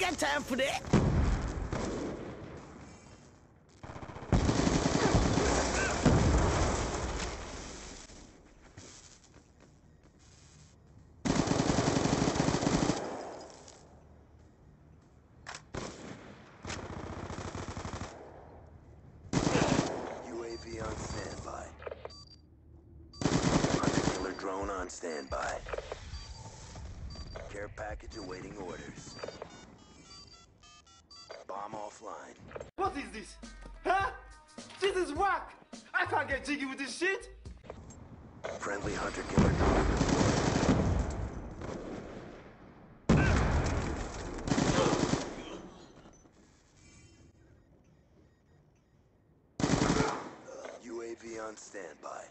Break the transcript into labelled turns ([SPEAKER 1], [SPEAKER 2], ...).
[SPEAKER 1] got time for that.
[SPEAKER 2] UAV on standby. Hunter-killer drone on standby. Care package awaiting orders. Bomb offline.
[SPEAKER 3] What is this? Huh? This is whack! I can't get jiggy with this shit!
[SPEAKER 2] Friendly hunter-killer drone deployed. UAV on standby.